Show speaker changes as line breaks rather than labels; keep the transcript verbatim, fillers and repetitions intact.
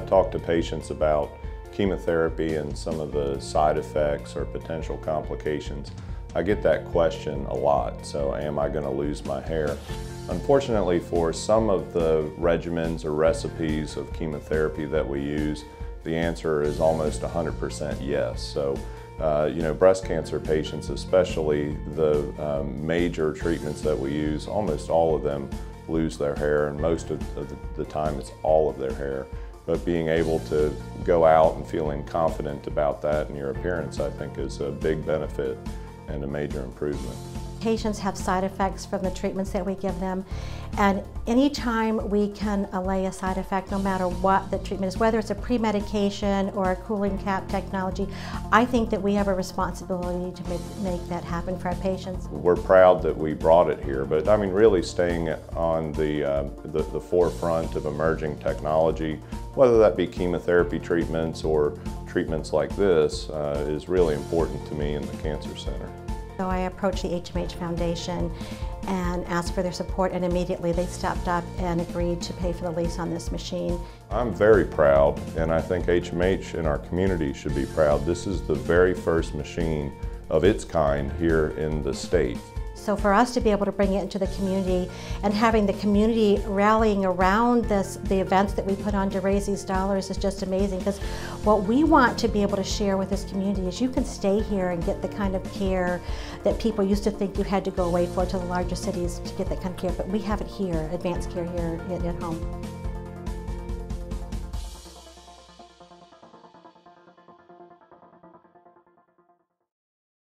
talk to patients about chemotherapy and some of the side effects or potential complications, I get that question a lot. So, am I going to lose my hair? Unfortunately, for some of the regimens or recipes of chemotherapy that we use, the answer is almost one hundred percent yes. So, uh, you know, breast cancer patients especially, the um, major treatments that we use, almost all of them lose their hair, and most of the, the time it's all of their hair. But being able to go out and feeling confident about that and your appearance, I think, is a big benefit and a major improvement.
Patients have side effects from the treatments that we give them, and anytime we can allay a side effect, no matter what the treatment is, whether it's a pre-medication or a cooling cap technology, I think that we have a responsibility to make, make that happen for our patients.
We're proud that we brought it here, but I mean really staying on the, uh, the, the forefront of emerging technology, whether that be chemotherapy treatments or treatments like this, uh, is really important to me in the Cancer Center.
So I approached the H M H Foundation and asked for their support, and immediately they stepped up and agreed to pay for the lease on this machine.
I'm very proud, and I think H M H in our community should be proud. This is the very first machine of its kind here in the state.
So for us to be able to bring it into the community and having the community rallying around this, the events that we put on to raise these dollars, is just amazing, because what we want to be able to share with this community is you can stay here and get the kind of care that people used to think you had to go away for to the larger cities to get that kind of care, but we have it here, advanced care here at home.